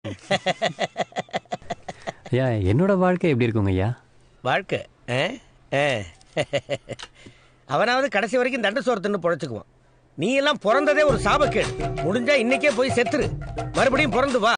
ஐயா என்னோட வாழ்க்கை எப்படி இருக்குங்க ஐயா? வாழ்க்கை அவனாவது கடைசி வரைக்கும் தண்ட சோரத்துன்னு பொழைச்சுக்குவான். நீ எல்லாம் பிறந்ததே ஒரு சாபக்கேடு. முடிஞ்சா இன்னைக்கே போய் செத்துரு, மறுபடியும் பிறந்து வா.